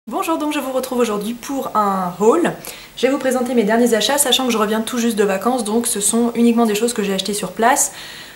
Bonjour, donc je vous retrouve aujourd'hui pour un haul. Je vais vous présenter mes derniers achats, sachant que je reviens tout juste de vacances, donc ce sont uniquement des choses que j'ai achetées sur place.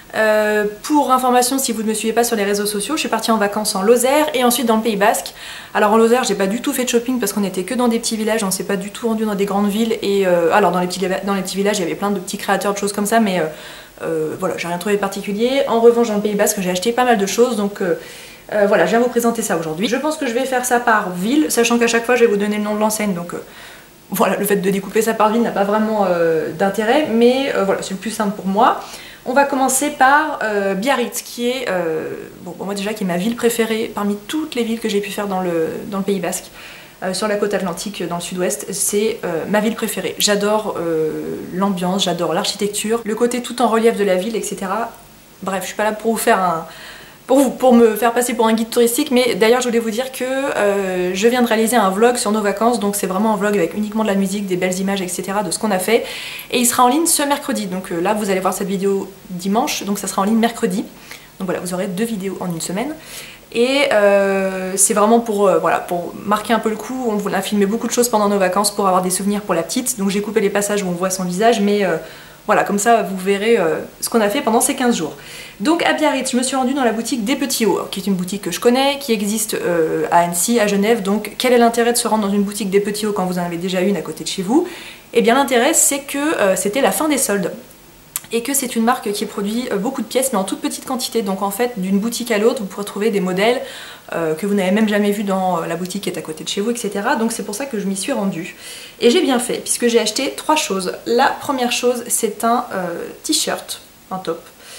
Pour information, si vous ne me suivez pas sur les réseaux sociaux, je suis partie en vacances en Lozère et ensuite dans le Pays Basque. Alors en Lozère, j'ai pas du tout fait de shopping parce qu'on était que dans des petits villages, on s'est pas du tout rendu dans des grandes villes. Et alors dans les petits villages, il y avait plein de petits créateurs de choses comme ça, mais voilà, j'ai rien trouvé de particulier. En revanche, dans le Pays Basque, j'ai acheté pas mal de choses, donc voilà, je viens vous présenter ça aujourd'hui. Je pense que je vais faire ça par ville, sachant qu'à chaque fois, je vais vous donner le nom de l'enseigne, donc voilà, le fait de découper ça par ville n'a pas vraiment d'intérêt, mais voilà, c'est le plus simple pour moi. On va commencer par Biarritz, qui est, bon, pour moi déjà, qui est ma ville préférée parmi toutes les villes que j'ai pu faire dans le Pays Basque. Sur la côte atlantique, dans le sud-ouest, c'est ma ville préférée. J'adore l'ambiance, j'adore l'architecture, le côté tout en relief de la ville, etc. Bref, je suis pas là pour vous faire un... Pour me faire passer pour un guide touristique, mais d'ailleurs je voulais vous dire que je viens de réaliser un vlog sur nos vacances, donc c'est vraiment un vlog avec uniquement de la musique, des belles images, etc. de ce qu'on a fait, et il sera en ligne ce mercredi, donc là vous allez voir cette vidéo dimanche, donc ça sera en ligne mercredi, donc voilà, vous aurez 2 vidéos en une semaine, et c'est vraiment pour, voilà, pour marquer un peu le coup. On a filmé beaucoup de choses pendant nos vacances pour avoir des souvenirs pour la petite, donc j'ai coupé les passages où on voit son visage, mais voilà, comme ça vous verrez ce qu'on a fait pendant ces 15 jours. Donc à Biarritz, je me suis rendue dans la boutique des Petits Hauts, qui est une boutique que je connais, qui existe à Annecy, à Genève. Donc quel est l'intérêt de se rendre dans une boutique des Petits Hauts quand vous en avez déjà une à côté de chez vous? Eh bien l'intérêt, c'est que c'était la fin des soldes. Et que c'est une marque qui produit beaucoup de pièces mais en toute petite quantité, donc en fait d'une boutique à l'autre vous pourrez trouver des modèles que vous n'avez même jamais vus dans la boutique qui est à côté de chez vous, etc. Donc c'est pour ça que je m'y suis rendue. Et j'ai bien fait puisque j'ai acheté 3 choses. La première chose, c'est un t-shirt, un top,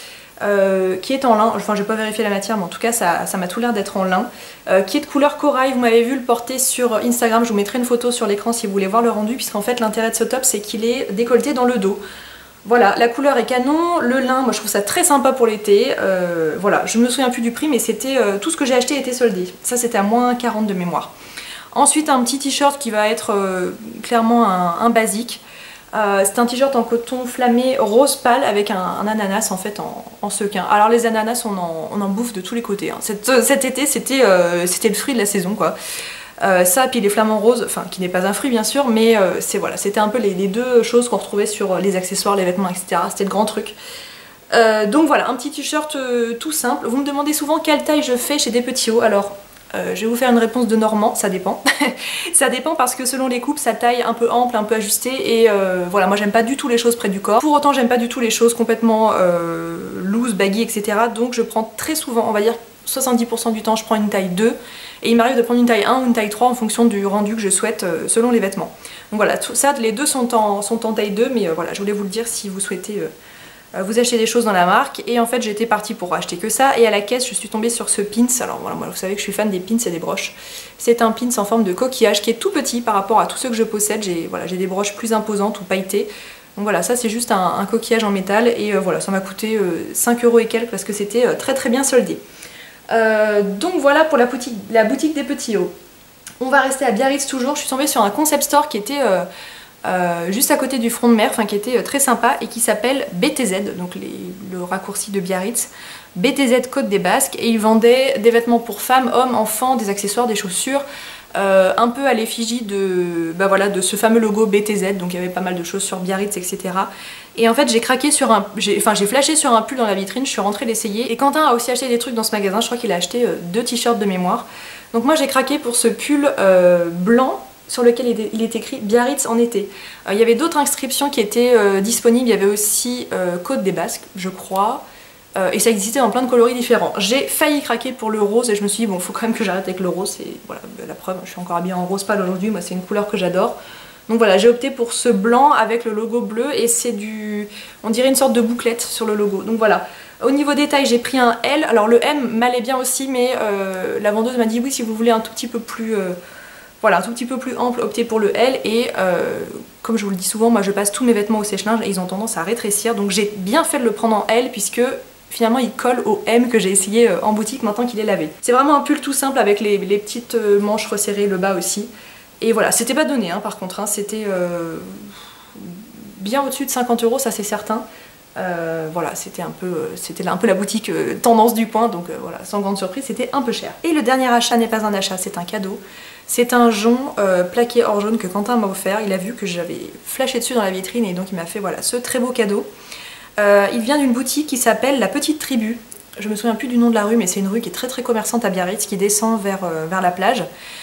qui est en lin, enfin j'ai pas vérifié la matière mais en tout cas ça m'a tout l'air d'être en lin, qui est de couleur corail. Vous m'avez vu le porter sur Instagram, je vous mettrai une photo sur l'écran si vous voulez voir le rendu, puisqu'en fait l'intérêt de ce top c'est qu'il est décolleté dans le dos. Voilà, la couleur est canon, le lin, moi je trouve ça très sympa pour l'été, voilà, je me souviens plus du prix mais c'était tout ce que j'ai acheté était soldé, ça c'était à moins 40 de mémoire. Ensuite un petit t-shirt qui va être clairement un basique, c'est un t-shirt en coton flammé rose pâle avec un ananas en fait en sequin. Alors les ananas on en bouffe de tous les côtés, hein. Cet été c'était le fruit de la saison quoi. Ça, puis les flamants roses, enfin qui n'est pas un fruit bien sûr, mais voilà, c'était un peu les deux choses qu'on retrouvait sur les accessoires, les vêtements, etc. C'était le grand truc. Donc voilà, un petit t-shirt tout simple. Vous me demandez souvent quelle taille je fais chez des Petits Hauts. Alors, je vais vous faire une réponse de Normand, ça dépend. Ça dépend parce que selon les coupes, ça taille un peu ample, un peu ajustée, et voilà, moi j'aime pas du tout les choses près du corps. Pour autant, j'aime pas du tout les choses complètement loose, baggy, etc. Donc je prends très souvent, on va dire 70% du temps, je prends une taille 2 et il m'arrive de prendre une taille 1 ou une taille 3 en fonction du rendu que je souhaite selon les vêtements. Donc voilà, ça, les deux sont en taille 2, mais voilà, je voulais vous le dire si vous souhaitez vous acheter des choses dans la marque. Et en fait, j'étais partie pour acheter que ça, et à la caisse, je suis tombée sur ce pins. Alors voilà, moi vous savez que je suis fan des pins et des broches. C'est un pins en forme de coquillage qui est tout petit par rapport à tous ceux que je possède. J'ai des broches plus imposantes ou pailletées. Donc voilà, ça c'est juste un coquillage en métal, et voilà, ça m'a coûté 5 € et quelques parce que c'était très bien soldé. Donc voilà pour la boutique des Petits Hauts. On va rester à Biarritz toujours. Je suis tombée sur un concept store qui était juste à côté du front de mer, enfin qui était très sympa, et qui s'appelle BTZ, donc le raccourci de Biarritz, BTZ Côte des Basques, et ils vendaient des vêtements pour femmes, hommes, enfants, des accessoires, des chaussures, un peu à l'effigie de, voilà, de ce fameux logo BTZ, donc il y avait pas mal de choses sur Biarritz, etc. Et en fait j'ai craqué sur j'ai flashé sur un pull dans la vitrine, je suis rentrée l'essayer, et Quentin a aussi acheté des trucs dans ce magasin, je crois qu'il a acheté 2 t-shirts de mémoire. Donc moi j'ai craqué pour ce pull blanc sur lequel il est écrit Biarritz en été. Il y avait d'autres inscriptions qui étaient disponibles, il y avait aussi Côte des Basques, je crois, et ça existait en plein de coloris différents. J'ai failli craquer pour le rose et je me suis dit bon, faut quand même que j'arrête avec le rose, et voilà, la preuve, je suis encore habillée en rose pâle aujourd'hui, moi c'est une couleur que j'adore. Donc voilà, j'ai opté pour ce blanc avec le logo bleu, et c'est on dirait une sorte de bouclette sur le logo. Donc voilà. Au niveau des tailles, j'ai pris un L. Alors le M m'allait bien aussi, mais la vendeuse m'a dit oui, si vous voulez un tout petit peu plus voilà, un tout petit peu plus ample, optez pour le L. Et comme je vous le dis souvent, moi je passe tous mes vêtements au sèche-linge et ils ont tendance à rétrécir, donc j'ai bien fait de le prendre en L, puisque finalement il colle au M que j'ai essayé en boutique maintenant qu'il est lavé. C'est vraiment un pull tout simple avec les petites manches resserrées, le bas aussi. Et voilà, c'était pas donné hein, par contre, hein, c'était bien au-dessus de 50 €, ça c'est certain. Voilà, c'était un peu la boutique tendance du coin, donc voilà, sans grande surprise, c'était un peu cher. Et le dernier achat n'est pas un achat, c'est un cadeau. C'est un jonc plaqué or jaune que Quentin m'a offert. Il a vu que j'avais flashé dessus dans la vitrine et donc il m'a fait voilà, ce très beau cadeau. Il vient d'une boutique qui s'appelle La Petite Tribu. Je me souviens plus du nom de la rue, mais c'est une rue qui est très commerçante à Biarritz, qui descend vers la plage.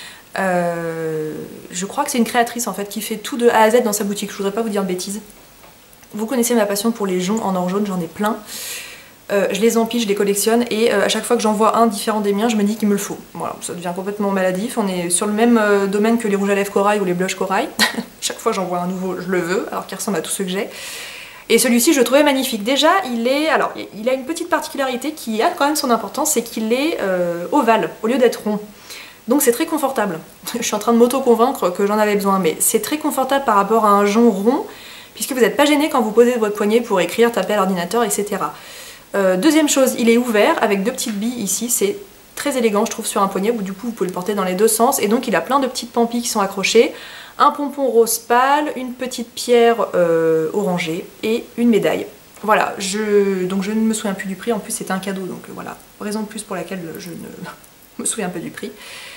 Je crois que c'est une créatrice en fait qui fait tout de A à Z dans sa boutique, je voudrais pas vous dire de bêtises. Vous connaissez ma passion pour les joncs en or jaune, j'en ai plein. Je les empile, je les collectionne et à chaque fois que j'en vois un différent des miens, je me dis qu'il me le faut. Voilà, ça devient complètement maladif. On est sur le même domaine que les rouges à lèvres corail ou les blushs corail. Chaque fois j'en vois un nouveau, je le veux, alors qu'il ressemble à tous ceux que j'ai. Et celui-ci je le trouvais magnifique. Déjà il a une petite particularité qui a quand même son importance, c'est qu'il est ovale au lieu d'être rond. Donc c'est très confortable. Je suis en train de m'auto-convaincre que j'en avais besoin, mais c'est très confortable par rapport à un jonc rond, puisque vous n'êtes pas gêné quand vous posez votre poignet pour écrire, taper à l'ordinateur, etc. Deuxième chose, il est ouvert avec deux petites billes ici, c'est très élégant je trouve sur un poignet, où du coup vous pouvez le porter dans les deux sens, et donc il a plein de petites pampilles qui sont accrochées, un pompon rose pâle, une petite pierre orangée et une médaille. Voilà, donc je ne me souviens plus du prix, en plus c'était un cadeau, donc voilà, raison de plus pour laquelle je ne me souviens un peu du prix.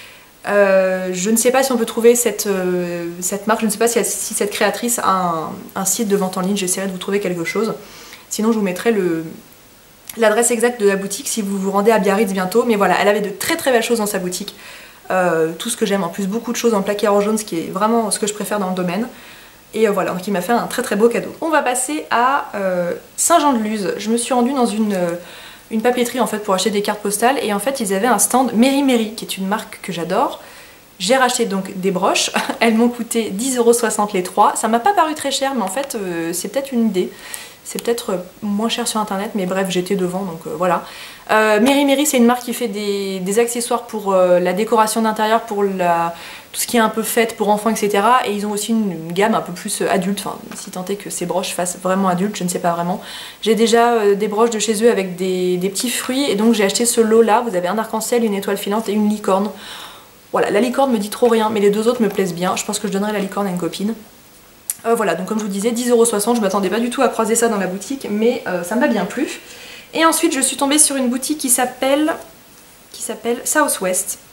Je ne sais pas si on peut trouver cette marque, je ne sais pas si cette créatrice a un site de vente en ligne, j'essaierai de vous trouver quelque chose. Sinon je vous mettrai l'adresse exacte de la boutique si vous vous rendez à Biarritz bientôt. Mais voilà, elle avait de très belles choses dans sa boutique. Tout ce que j'aime, en plus beaucoup de choses en plaqué or jaune, ce qui est vraiment ce que je préfère dans le domaine. Et voilà, donc il m'a fait un très beau cadeau. On va passer à Saint-Jean-de-Luz. Je me suis rendue dans une papeterie en fait pour acheter des cartes postales et en fait ils avaient un stand Mary Mary qui est une marque que j'adore. J'ai racheté donc des broches, elles m'ont coûté 10,60 € les 3. Ça m'a pas paru très cher mais en fait c'est peut-être une idée. C'est peut-être moins cher sur internet mais bref j'étais devant donc voilà. Mary Mary c'est une marque qui fait des accessoires pour la décoration d'intérieur, pour tout ce qui est un peu fête pour enfants etc. Et ils ont aussi une gamme un peu plus adulte, enfin si tant est que ces broches fassent vraiment adulte, je ne sais pas vraiment. J'ai déjà des broches de chez eux avec des petits fruits et donc j'ai acheté ce lot là, vous avez un arc-en-ciel, une étoile filante et une licorne. Voilà, la licorne me dit trop rien mais les deux autres me plaisent bien, je pense que je donnerai la licorne à une copine. Voilà, donc comme je vous disais, 10,60 €, je m'attendais pas du tout à croiser ça dans la boutique, mais ça m'a bien plu. Et ensuite, je suis tombée sur une boutique qui s'appelle Southwest,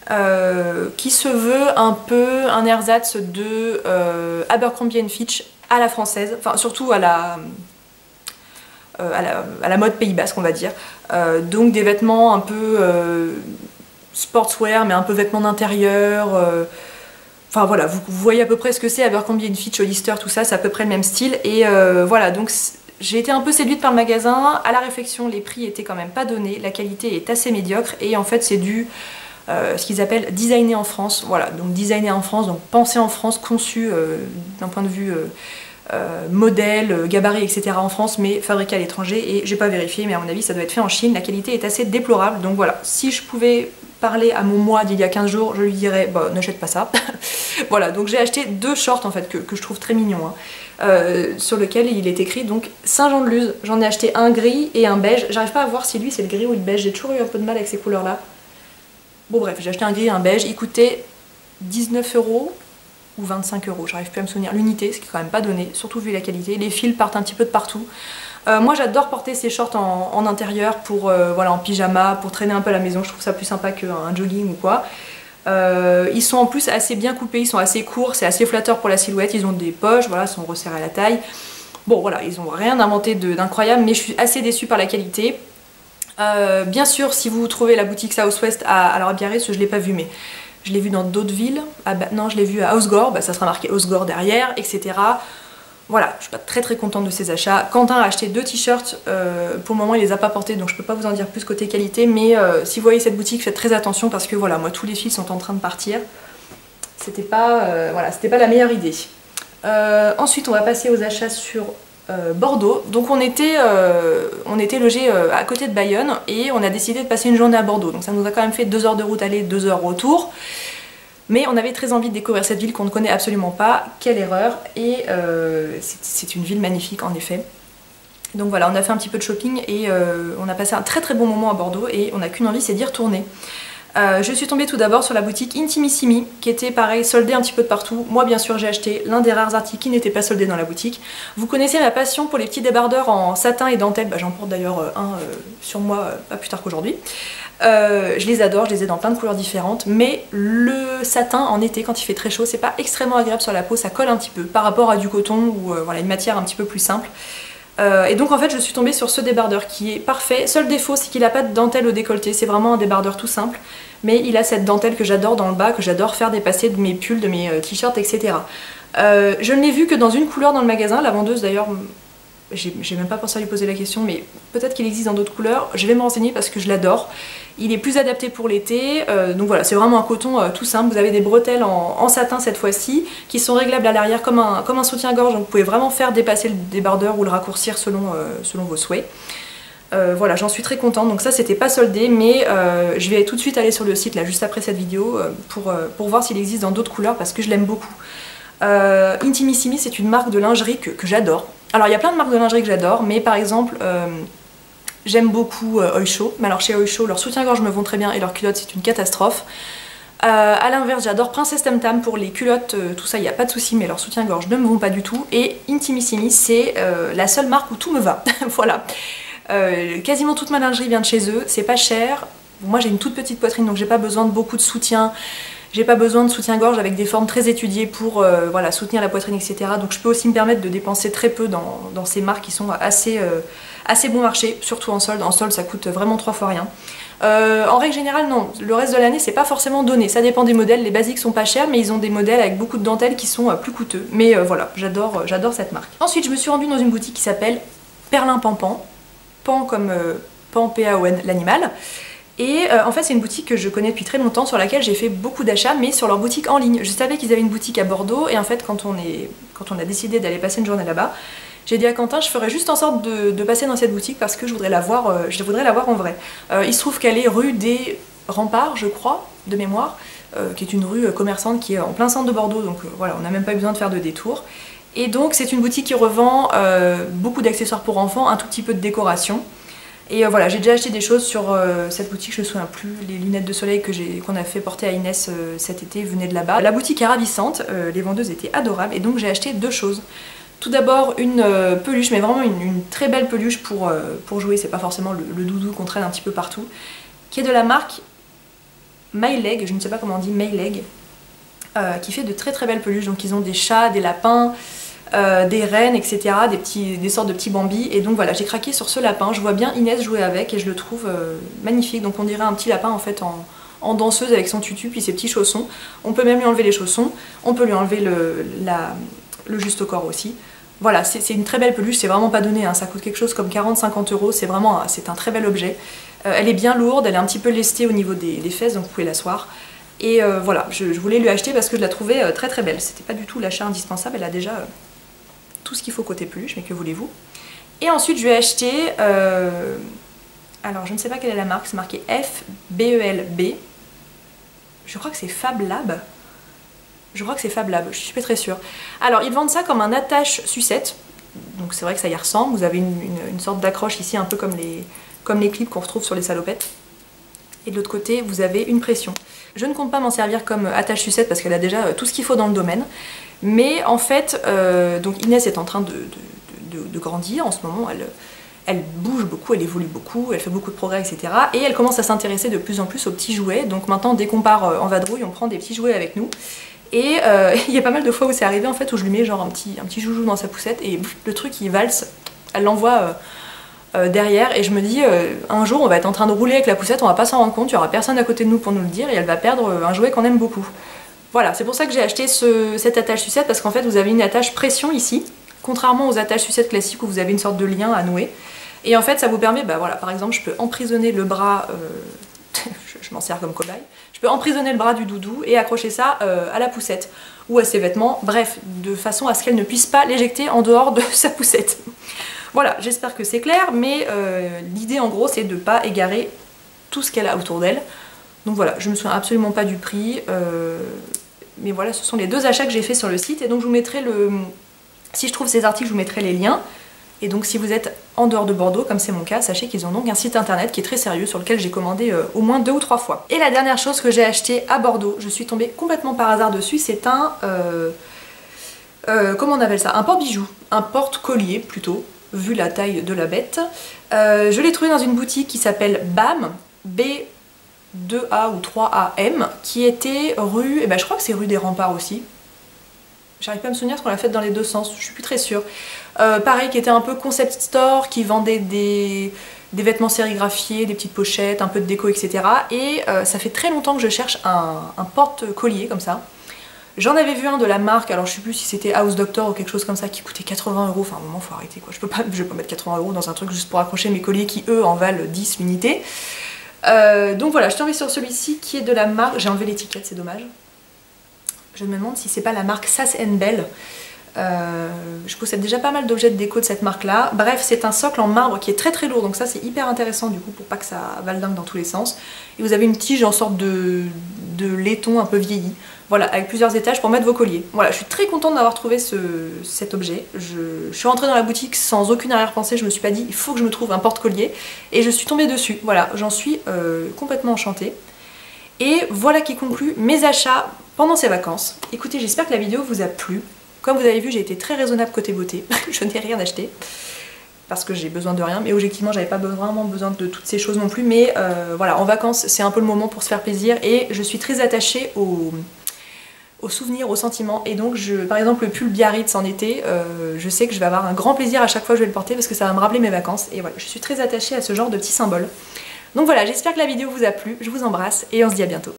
qui se veut un peu un ersatz de Abercrombie & Fitch à la française, enfin surtout à la mode Pays Basque, on va dire. Donc des vêtements un peu sportswear, mais un peu vêtements d'intérieur. Enfin voilà, vous voyez à peu près ce que c'est, Abercrombie & Fitch, Hollister, tout ça, c'est à peu près le même style. Et voilà, donc j'ai été un peu séduite par le magasin. À la réflexion, les prix étaient quand même pas donnés, la qualité est assez médiocre. Et en fait, c'est du ce qu'ils appellent designé en France. Voilà, donc designé en France, donc pensé en France, conçu d'un point de vue modèle, gabarit, etc. en France, mais fabriqué à l'étranger. Et j'ai pas vérifié, mais à mon avis, ça doit être fait en Chine. La qualité est assez déplorable. Donc voilà, si je pouvais parler à mon moi d'il y a 15 jours, je lui dirais bah n'achète pas ça. Voilà, donc j'ai acheté deux shorts en fait que je trouve très mignons, hein, sur lequel il est écrit donc Saint-Jean-de-Luz. J'en ai acheté un gris et un beige. J'arrive pas à voir si lui c'est le gris ou le beige, j'ai toujours eu un peu de mal avec ces couleurs là. Bon bref, j'ai acheté un gris et un beige, il coûtait 19 € ou 25 €, j'arrive plus à me souvenir l'unité, ce qui est quand même pas donné, surtout vu la qualité. Les fils partent un petit peu de partout. Moi j'adore porter ces shorts en intérieur pour voilà, en pyjama, pour traîner un peu à la maison, je trouve ça plus sympa qu'un jogging ou quoi. Ils sont en plus assez bien coupés, ils sont assez courts, c'est assez flatteur pour la silhouette, ils ont des poches, voilà, ils sont resserrés à la taille. Bon voilà, ils ont rien inventé d'incroyable, mais je suis assez déçue par la qualité. Bien sûr, si vous trouvez la boutique Southwest alors à Biarritz, je l'ai pas vu, mais je l'ai vu dans d'autres villes. Non, je l'ai vu à Hossegor, bah, ça sera marqué Hossegor derrière, etc. Voilà, je suis pas très contente de ces achats. Quentin a acheté deux t-shirts, pour le moment il les a pas portés donc je peux pas vous en dire plus côté qualité, mais si vous voyez cette boutique faites très attention parce que voilà, moi tous les fils sont en train de partir. C'était pas, voilà, c'était pas la meilleure idée. Ensuite on va passer aux achats sur Bordeaux. Donc on était logés à côté de Bayonne et on a décidé de passer une journée à Bordeaux. Donc ça nous a quand même fait 2 heures de route aller, 2 heures retour. Mais on avait très envie de découvrir cette ville qu'on ne connaît absolument pas. Quelle erreur! Et c'est une ville magnifique en effet. Donc voilà, on a fait un petit peu de shopping et on a passé un très bon moment à Bordeaux et on n'a qu'une envie, c'est d'y retourner. Je suis tombée tout d'abord sur la boutique Intimissimi qui était pareil soldée un petit peu de partout. Moi bien sûr j'ai acheté l'un des rares articles qui n'était pas soldé dans la boutique. Vous connaissez ma passion pour les petits débardeurs en satin et dentelle, j'en porte d'ailleurs un sur moi pas plus tard qu'aujourd'hui. Je les adore, je les ai dans plein de couleurs différentes, mais le satin en été quand il fait très chaud c'est pas extrêmement agréable sur la peau, ça colle un petit peu par rapport à du coton ou voilà, une matière un petit peu plus simple. Et donc en fait je suis tombée sur ce débardeur qui est parfait. Seul défaut c'est qu'il n'a pas de dentelle au décolleté, c'est vraiment un débardeur tout simple, mais il a cette dentelle que j'adore dans le bas, que j'adore faire dépasser de mes pulls, de mes t-shirts, etc. Je ne l'ai vu que dans une couleur dans le magasin, la vendeuse d'ailleurs, j'ai même pas pensé à lui poser la question, mais peut-être qu'il existe dans d'autres couleurs, je vais me renseigner parce que je l'adore. Il est plus adapté pour l'été, donc voilà, c'est vraiment un coton tout simple. Vous avez des bretelles en satin cette fois-ci, qui sont réglables à l'arrière comme un soutien-gorge, donc vous pouvez vraiment faire dépasser le débardeur ou le raccourcir selon vos souhaits. Voilà, j'en suis très contente, donc ça c'était pas soldé, mais je vais tout de suite aller sur le site là juste après cette vidéo pour voir s'il existe dans d'autres couleurs parce que je l'aime beaucoup. Intimissimi c'est une marque de lingerie que j'adore. Alors il y a plein de marques de lingerie que j'adore, mais par exemple j'aime beaucoup Oysho, mais alors chez Oysho leurs soutiens-gorge me vont très bien et leurs culottes c'est une catastrophe. A l'inverse j'adore Princess Tam Tam pour les culottes, tout ça il n'y a pas de souci, mais leurs soutiens-gorge ne me vont pas du tout. Et Intimissimi c'est la seule marque où tout me va, voilà. Quasiment toute ma lingerie vient de chez eux, c'est pas cher. Moi j'ai une toute petite poitrine donc j'ai pas besoin de beaucoup de soutien. J'ai pas besoin de soutien-gorge avec des formes très étudiées pour voilà, soutenir la poitrine, etc. Donc je peux aussi me permettre de dépenser très peu dans ces marques qui sont assez bon marché, surtout en solde. En solde ça coûte vraiment 3 fois rien. En règle générale non, le reste de l'année c'est pas forcément donné, ça dépend des modèles, les basiques sont pas chers mais ils ont des modèles avec beaucoup de dentelles qui sont plus coûteux. Mais voilà, j'adore cette marque. Ensuite je me suis rendue dans une boutique qui s'appelle Perlin Pampan. Pan comme Pan, P-A-O-N, l'animal. Et en fait c'est une boutique que je connais depuis très longtemps, sur laquelle j'ai fait beaucoup d'achats, mais sur leur boutique en ligne. Je savais qu'ils avaient une boutique à Bordeaux, et en fait quand on a décidé d'aller passer une journée là-bas, j'ai dit à Quentin je ferais juste en sorte de passer dans cette boutique parce que je voudrais la voir en vrai. Il se trouve qu'elle est rue des Remparts, je crois, de mémoire, qui est une rue commerçante qui est en plein centre de Bordeaux, donc voilà, on n'a même pas eu besoin de faire de détour. Et donc c'est une boutique qui revend beaucoup d'accessoires pour enfants, un tout petit peu de décoration. Et voilà, j'ai déjà acheté des choses sur cette boutique, je me souviens plus, les lunettes de soleil qu'on a fait porter à Inès cet été venaient de là-bas. La boutique est ravissante, les vendeuses étaient adorables et donc j'ai acheté deux choses. Tout d'abord une peluche, mais vraiment une très belle peluche pour jouer, c'est pas forcément le doudou qu'on traîne un petit peu partout, qui est de la marque My Leg, je ne sais pas comment on dit, My Leg, qui fait de très très belles peluches. Donc ils ont des chats, des lapins, des rennes, etc., des sortes de petits bambis. Et donc voilà, j'ai craqué sur ce lapin. Je vois bien Inès jouer avec et je le trouve magnifique. Donc on dirait un petit lapin en fait en danseuse avec son tutu puis ses petits chaussons. On peut même lui enlever les chaussons, on peut lui enlever le juste au corps aussi. Voilà, c'est une très belle peluche, c'est vraiment pas donné, hein. Ça coûte quelque chose comme 40-50 €, c'est un très bel objet. Elle est bien lourde, elle est un petit peu lestée au niveau des fesses, donc vous pouvez l'asseoir. Et voilà, je voulais lui acheter parce que je la trouvais très très belle. C'était pas du tout l'achat indispensable, elle a déjà tout ce qu'il faut côté peluche, mais que voulez-vous. Et ensuite je lui ai acheté, alors je ne sais pas quelle est la marque, c'est marqué F-B-E-L-B. Je crois que c'est Fab Lab. Je crois que c'est Fab Lab, je suis pas très sûre. Alors ils vendent ça comme un attache sucette, donc c'est vrai que ça y ressemble. Vous avez une sorte d'accroche ici, un peu comme les clips qu'on retrouve sur les salopettes. Et de l'autre côté, vous avez une pression. Je ne compte pas m'en servir comme attache sucette parce qu'elle a déjà tout ce qu'il faut dans le domaine. Mais en fait, donc Inès est en train de grandir en ce moment. Elle bouge beaucoup, elle évolue beaucoup, elle fait beaucoup de progrès, etc. Et elle commence à s'intéresser de plus en plus aux petits jouets. Donc maintenant, dès qu'on part en vadrouille, on prend des petits jouets avec nous. Et il y a pas mal de fois où c'est arrivé en fait où je lui mets genre un petit joujou dans sa poussette et le truc il valse, elle l'envoie derrière et je me dis un jour on va être en train de rouler avec la poussette, on va pas s'en rendre compte, il y aura personne à côté de nous pour nous le dire et elle va perdre un jouet qu'on aime beaucoup. Voilà, c'est pour ça que j'ai acheté cette attache sucette parce qu'en fait vous avez une attache pression ici, contrairement aux attaches sucettes classiques où vous avez une sorte de lien à nouer. Et en fait ça vous permet, bah voilà, par exemple je peux emprisonner le bras, je m'en sers comme cobaye, je peux emprisonner le bras du doudou et accrocher ça à la poussette ou à ses vêtements, bref, de façon à ce qu'elle ne puisse pas l'éjecter en dehors de sa poussette. Voilà, j'espère que c'est clair, mais l'idée en gros c'est de ne pas égarer tout ce qu'elle a autour d'elle. Donc voilà, je me souviens absolument pas du prix, mais voilà, ce sont les deux achats que j'ai fait sur le site et donc je vous mettrai si je trouve ces articles, je vous mettrai les liens. Et donc si vous êtes en dehors de Bordeaux, comme c'est mon cas, sachez qu'ils ont donc un site internet qui est très sérieux sur lequel j'ai commandé au moins 2 ou 3 fois. Et la dernière chose que j'ai acheté à Bordeaux, je suis tombée complètement par hasard dessus, c'est un... comment on appelle ça? Un porte-bijou, un porte-collier plutôt, vu la taille de la bête. Je l'ai trouvé dans une boutique qui s'appelle BAM, B2A ou 3AM, qui était rue, je crois que c'est rue des Remparts aussi. J'arrive pas à me souvenir parce qu'on l'a faite dans les deux sens, je suis plus très sûre. Pareil, qui était un peu concept store, qui vendait des vêtements sérigraphiés, des petites pochettes, un peu de déco, etc. Et ça fait très longtemps que je cherche un porte-collier comme ça. J'en avais vu un de la marque, alors je sais plus si c'était House Doctor ou quelque chose comme ça, qui coûtait 80 €. Enfin, à un moment, faut arrêter quoi. Je vais pas mettre 80 € dans un truc juste pour accrocher mes colliers qui, eux, en valent 10 l'unité. Donc voilà, je suis tombée sur celui-ci qui est de la marque. J'ai enlevé l'étiquette, c'est dommage. Je me demande si c'est pas la marque Sass & Bell. Je possède déjà pas mal d'objets de déco de cette marque là. Bref, c'est un socle en marbre qui est très très lourd, donc ça c'est hyper intéressant du coup pour pas que ça valdingue dans tous les sens. Et vous avez une tige en sorte de laiton un peu vieilli, voilà, avec plusieurs étages pour mettre vos colliers. Voilà, je suis très contente d'avoir trouvé cet objet. Je suis rentrée dans la boutique sans aucune arrière-pensée, je me suis pas dit il faut que je me trouve un porte-collier, et je suis tombée dessus. Voilà, j'en suis complètement enchantée. Et voilà qui conclut mes achats pendant ces vacances. Écoutez, j'espère que la vidéo vous a plu. Comme vous avez vu, j'ai été très raisonnable côté beauté. Je n'ai rien acheté parce que j'ai besoin de rien, mais objectivement j'avais pas vraiment besoin de toutes ces choses non plus. Mais voilà, en vacances c'est un peu le moment pour se faire plaisir et je suis très attachée aux souvenirs, aux sentiments. Et donc par exemple le pull Biarritz en été, je sais que je vais avoir un grand plaisir à chaque fois que je vais le porter parce que ça va me rappeler mes vacances. Et voilà, je suis très attachée à ce genre de petits symboles. Donc voilà, j'espère que la vidéo vous a plu, je vous embrasse et on se dit à bientôt.